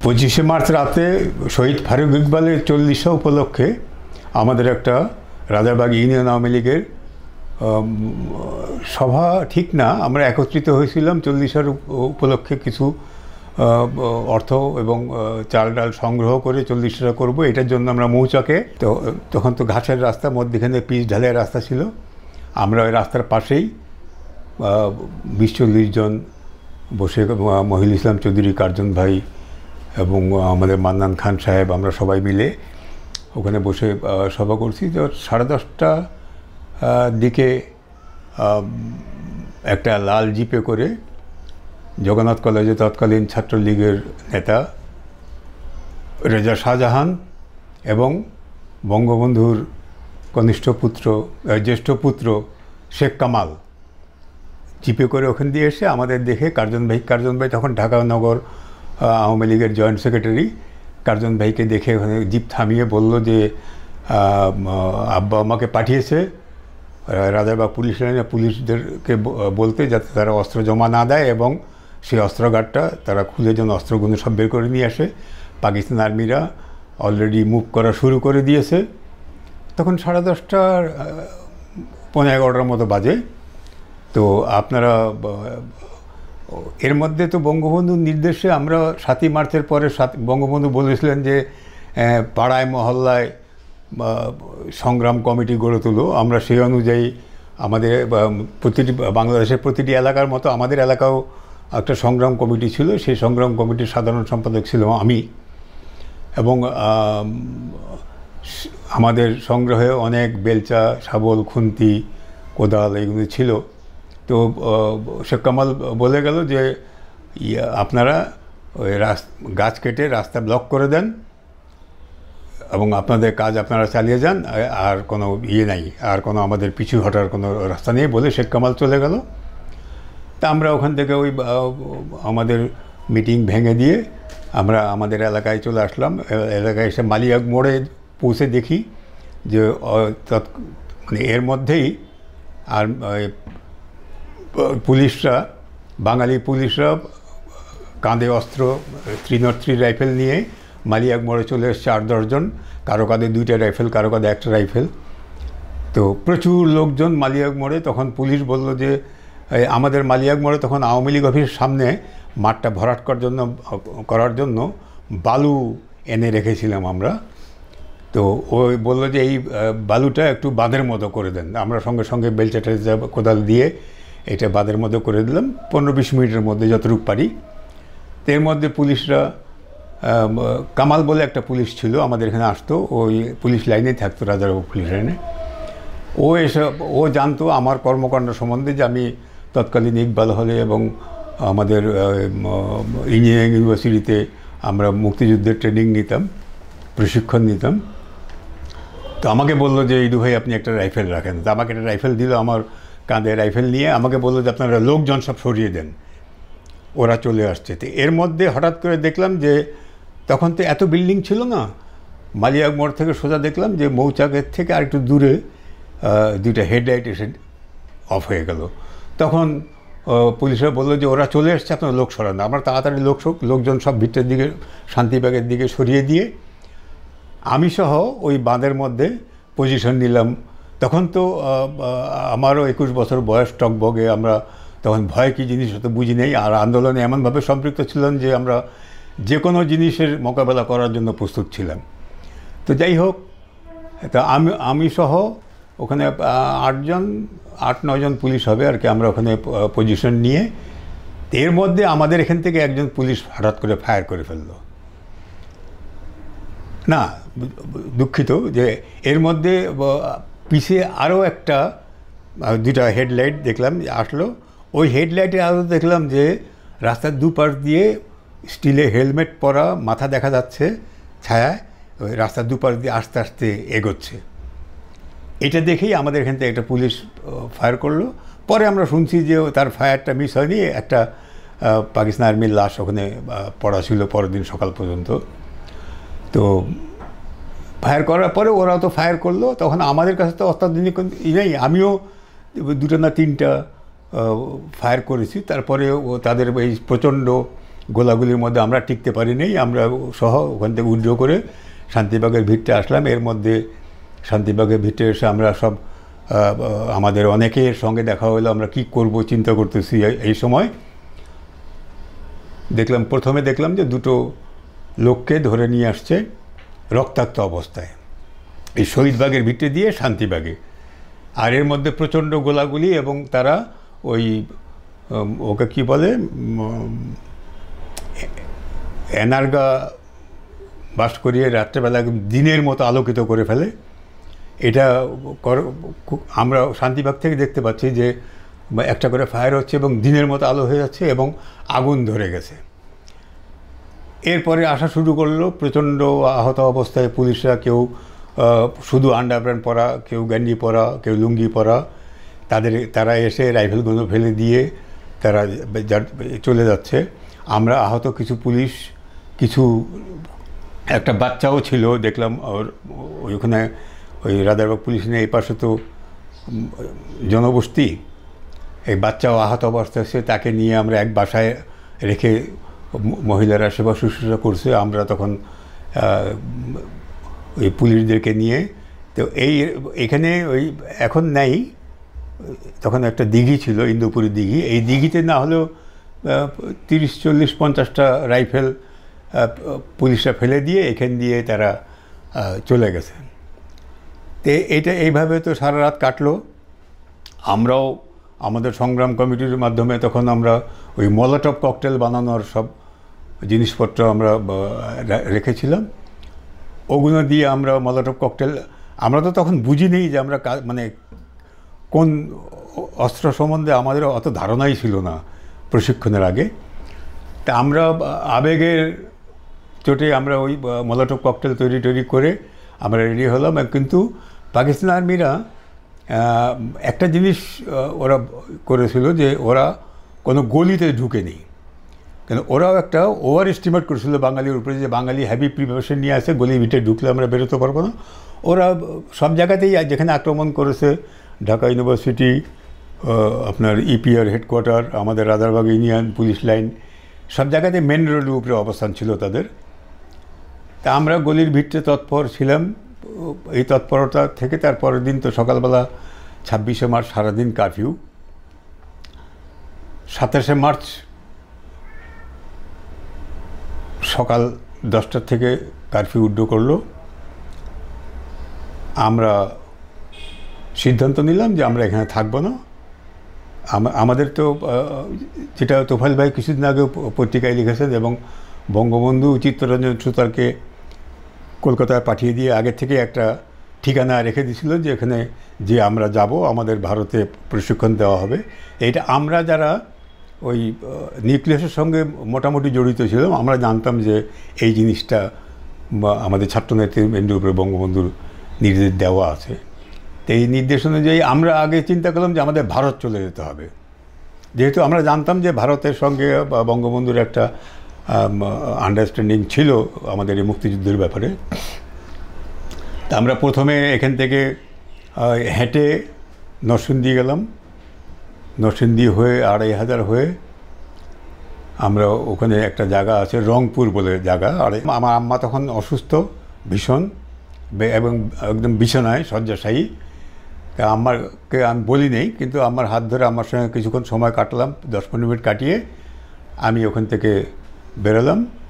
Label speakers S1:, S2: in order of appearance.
S1: 25শে March রাতে শহীদ ফারুক ইকবালের 40 উপলক্ষে আমাদের একটা রাজারবাগ ইউনিয়ন আওয়ামী লীগের সভা ঠিক না, আমরা একত্রিত হয়েছিলাম 40 উপলক্ষে কিছু অর্থ এবং চাল ডাল সংগ্রহ করে 40টা করব। এটার জন্য আমরা মৌচাকে, তো তখন তো ঘাসের রাস্তা, মধ্যখানে পিচ ঢালের রাস্তা ছিল, আমরা ওই রাস্তার পাশেই 20-40 জন বসে, মহিবুল ইসলাম চৌধুরী, কার্জন ভাই এবং আমাদের মান্নান খান সাহেব, আমরা সবাই মিলে ওখানে বসে সভা করছি। তো 10:30টার দিকে একটা লাল জিপে করে জগন্নাথ কলেজে তৎকালীন ছাত্রলীগের নেতা রেজা শাহজাহান এবং বঙ্গবন্ধুর কনিষ্ঠ পুত্র, জ্যেষ্ঠ পুত্র শেখ কামাল জিপে করে ওখান দিয়ে এসে আমাদের দেখে কার্জন ভাই তখন ঢাকা নগর আওয়ামী লীগের জয়েন্ট সেক্রেটারি, কার্জন ভাইকে দেখে ওখানে জিপ থামিয়ে বলল যে আব্বা আমাকে পাঠিয়েছে রাজারবাগ পুলিশ লাইনে পুলিশদেরকে বলতে যাতে তারা অস্ত্র জমা না দেয় এবং সেই অস্ত্রাগারটা তারা খুলে যেন অস্ত্রগুলো সব বের করে নিয়ে আসে। পাকিস্তান আর্মিরা অলরেডি মুভ করা শুরু করে দিয়েছে। তখন 10:30 পৌনে 11টার মতো বাজে। তো আপনারা এর মধ্যে তো বঙ্গবন্ধুর নির্দেশে আমরা 7ই মার্চের পরে বঙ্গবন্ধু বলেছিলেন যে পাড়ায় মহল্লায় সংগ্রাম কমিটি গড়ে তুলো। আমরা সেই অনুযায়ী আমাদের বাংলাদেশের প্রতিটি এলাকার মতো আমাদের এলাকাও একটা সংগ্রাম কমিটি ছিল। সেই সংগ্রাম কমিটির সাধারণ সম্পাদক ছিলাম আমি, এবং আমাদের সংগ্রহে অনেক বেলচা, শাবল, খুন্তি, কোদাল এগুলো ছিল। তো শেখ কামাল বলে গেল যে আপনারা ওই গাছ কেটে রাস্তা ব্লক করে দেন এবং আপনাদের কাজ আপনারা চালিয়ে যান, আর কোনো নাই, আর কোনো আমাদের পিছু হটার কোনো রাস্তা নেই বলে শেখ কামাল চলে গেল। তা আমরা ওখান থেকে ওই আমাদের মিটিং ভেঙে দিয়ে আমরা আমাদের এলাকায় চলে আসলাম। এলাকায় এসে মালিয়াগ মোড়ে পৌঁছে দেখি যে মানে এর মধ্যেই আর পুলিশরা, বাঙালি পুলিশরা কাঁধে অস্ত্র 303 রাইফেল নিয়ে মালিয়াগ মোড়ে চলে এসছে 8-10 জন, কারো কাঁধে 2টা রাইফেল, কারো কাঁধে 1টা রাইফেল। তো প্রচুর লোকজন মালিয়াগ মোড়ে। তখন পুলিশ বলল যে আমাদের মালিয়াগ মোড়ে তখন আওয়ামী লীগ অফিসের সামনে মাঠটা ভরাট করার জন্য বালু এনে রেখেছিলাম আমরা। তো ওই বললো যে এই বালুটা একটু বাঁধের মতো করে দেন। আমরা সঙ্গে সঙ্গে বেলচাটা কোদাল দিয়ে এটা বাঁধের মতো করে দিলাম 15-20 মিনিটের মধ্যে যতটুকু পারি। এর মধ্যে পুলিশরা, কামাল বলে একটা পুলিশ ছিল আমাদের এখানে আসতো, ওই পুলিশ লাইনেই থাকতো, রাজারবাগ পুলিশ লাইনে। ও জানতো আমার কর্মকাণ্ড সম্বন্ধে, যে আমি তৎকালীন ইকবাল হলে এবং আমাদের ইঞ্জিনিয়ারিং ইউনিভার্সিটিতে আমরা মুক্তিযুদ্ধের ট্রেনিং নিতাম, প্রশিক্ষণ নিতাম। তো আমাকে বললো যে ইদু ভাই আপনি একটা রাইফেল রাখেন। তো আমাকে একটা রাইফেল দিল, আমার কাঁধে রাইফেল নিয়ে আমাকে বললো যে আপনারা লোকজন সব সরিয়ে দেন, ওরা চলে আসছে। তো এর মধ্যে হঠাৎ করে দেখলাম যে তখন তো এত বিল্ডিং ছিল না, মালিয়াগ মোড় থেকে সোজা দেখলাম যে মৌচাকের থেকে আর একটু দূরে 2টা হেডলাইট এসে অফ হয়ে গেল। তখন পুলিশরা বললো যে ওরা চলে এসছে, আপনার লোক সরান। আমরা তাড়াতাড়ি লোকজন সব ভিতরের দিকে, শান্তিবাগের দিকে সরিয়ে দিয়ে আমি সহ ওই বাঁধের মধ্যে পজিশন নিলাম। তখন তো আমারও 21 বছর বয়স, টকবগে, আমরা তখন ভয় কী জিনিস হতে বুঝি নেই, আর আন্দোলনে এমনভাবে সম্পৃক্ত ছিলাম যে আমরা যে কোনো জিনিসের মোকাবেলা করার জন্য প্রস্তুত ছিলাম। তো যাই হোক, তা আমি সহ ওখানে 8-9 জন পুলিশ হবে আর কি, আমরা ওখানে পজিশন নিয়ে। এর মধ্যে আমাদের এখান থেকে একজন পুলিশ হঠাৎ করে ফায়ার করে ফেললো। না, দুঃখিত, যে এর মধ্যে পিছিয়ে আরও 2টা হেডলাইট দেখলাম আসলো। ওই হেডলাইটের আরও দেখলাম যে রাস্তার দুপাশ দিয়ে স্টিলে হেলমেট পরা মাথা দেখা যাচ্ছে ছায়ায়, ওই রাস্তার দুপাশ দিয়ে আস্তে আস্তে এগোচ্ছে। এটা দেখেই আমাদের এখান থেকে একটা পুলিশ ফায়ার করলো। পরে আমরা শুনছি যে তার ফায়ারটা মিস হয়নি, একটা পাকিস্তান আর্মির লাশ ওখানে পড়া ছিল পরের দিন সকাল পর্যন্ত। তো ফায়ার করার পরে ওরাও তো ফায়ার করলো, তখন আমাদের কাছে তো অত্যাধুনিক নেই। আমিও 2টা না 3টা ফায়ার করেছি। তারপরে তাদের এই প্রচণ্ড গোলাগুলির মধ্যে আমরা টিকতে পারিনি, আমরা সহ ওখান থেকে উইথড্র করে শান্তিবাগের ভিড়তে আসলাম। এর মধ্যে শান্তিবাগের ভিড়তে এসে আমরা সব আমাদের অনেকের সঙ্গে দেখা হলো, আমরা কি করব চিন্তা করতেছি। এই সময় প্রথমে দেখলাম যে দুটো লোককে ধরে নিয়ে আসছে রক্তাক্ত অবস্থায় এই শহীদবাগের ভিটে দিয়ে শান্তিবাগে। আর এর মধ্যে প্রচণ্ড গোলাগুলি, এবং তারা ওই ওকে কি বলে এনার্গা বাস করিয়ে রাত্রেবেলা দিনের মতো আলোকিত করে ফেলে। এটা আমরা শান্তিবাগ থেকে দেখতে পাচ্ছি যে একটা করে ফায়ার হচ্ছে এবং দিনের মতো আলো হয়ে যাচ্ছে এবং আগুন ধরে গেছে। এরপরে আসা শুরু করলো প্রচণ্ড আহত অবস্থায় পুলিশরা, কেউ শুধু আন্ডারপ্যান্ট পরা, কেউ গেঞ্জি পরা, কেউ লুঙ্গি পরা। তারা এসে রাইফেলগুলো ফেলে দিয়ে তারা চলে যাচ্ছে। আমরা আহত কিছু পুলিশ, কিছু একটা বাচ্চাও ছিল দেখলাম ওইখানে, ওই রাজারবাগ পুলিশ নিয়ে এই পাশে তো জনবসতি, এই বাচ্চাও আহত অবস্থায় আছে, তাকে নিয়ে আমরা এক বাসায় রেখে মহিলারা সেবা শুশ্রূষা করছে। আমরা তখন ওই পুলিশদেরকে নিয়ে, তো এখানে ওই এখন নেই, তখন একটা দিঘি ছিল, ইন্দুপুরি দিঘি। এই দিঘিতে না হলেও 30-40-50টা রাইফেল পুলিশরা ফেলে দিয়ে এখান দিয়ে তারা চলে গেছে। তো এইভাবে তো সারা রাত কাটলো। আমরাও আমাদের সংগ্রাম কমিটির মাধ্যমে তখন আমরা ওই মলোটভ ককটেল বানানোর সব জিনিসপত্র আমরা রেখেছিলাম। ওগুলো দিয়ে আমরা মলোটভ ককটেল, আমরা তো তখন বুঝিনি যে আমরা মানে কোন অস্ত্র সম্বন্ধে আমাদের অত ধারণাই ছিল না প্রশিক্ষণের আগে। তা আমরা আবেগের চোটে আমরা ওই মলোটভ ককটেল তৈরি করে আমরা রেডি হলাম। কিন্তু পাকিস্তান আর্মিরা একটা জিনিস ওরা করেছিল যে ওরা কোনো গলিতে ঢুকেনি, কেন ওরাও একটা ওভার এস্টিমেট করেছিল বাঙালির উপরে, যে বাঙালি হ্যাভি প্রিপারেশন নিয়ে আসে, গলির ভিতরে ঢুকলে আমরা বেরোতে পারবো না। ওরা সব জায়গাতেই যেখানে আক্রমণ করেছে, ঢাকা ইউনিভার্সিটি, আপনার ইপিআর হেডকোয়ার্টার, আমাদের রাজারবাগ ইউনিয়ন পুলিশ লাইন, সব জায়গাতে মেন রোডের উপরে অবস্থান ছিল তাদের। তা আমরা গলির ভিতরে তৎপর ছিলাম। এই তৎপরতা থেকে তার পরের দিন তো সকালবেলা 26শে মার্চ সারাদিন কারফিউ। 27শে মার্চ সকাল 10টার থেকে কারফিউ উইথড্র করলো। আমরা সিদ্ধান্ত নিলাম যে আমরা এখানে থাকবো না। আমাদের তো যেটা তোফাইল ভাই কিছুদিন আগে পত্রিকায় লিখেছেন, এবং বঙ্গবন্ধু চিত্তরঞ্জন সুতারকে কলকাতায় পাঠিয়ে দিয়ে আগে থেকে একটা ঠিকানা রেখে দিয়েছিল যে এখানে যে আমরা যাব, আমাদের ভারতে প্রশিক্ষণ দেওয়া হবে। এইটা আমরা যারা ওই নিউক্লিয়াসের সঙ্গে মোটামুটি জড়িত ছিলাম, আমরা জানতাম যে এই জিনিসটা আমাদের ছাত্রনেতৃবৃন্দের উপরে বঙ্গবন্ধুর নির্দেশ দেওয়া আছে। তো এই নির্দেশ অনুযায়ী আমরা আগে চিন্তা করলাম যে আমাদের ভারত চলে যেতে হবে, যেহেতু আমরা জানতাম যে ভারতের সঙ্গে বঙ্গবন্ধুর একটা আন্ডারস্ট্যান্ডিং ছিল আমাদের এই মুক্তিযুদ্ধের ব্যাপারে। তা আমরা প্রথমে এখান থেকে হেঁটে নরসিংদী গেলাম। নরসিংদী হয়ে 2500 হয়ে আমরা ওখানে একটা জায়গা আছে রংপুর বলে জায়গা। আর আমার আম্মা তখন অসুস্থ ভীষণ, এবং একদম বিছানায় শয্যাশায়ী। তা আম্মাকে আমি বলি নেই, কিন্তু আমার হাত ধরে আমার সঙ্গে কিছুক্ষণ সময় কাটালাম, 10-15 মিনিট কাটিয়ে আমি ওখান থেকে বেরোলাম।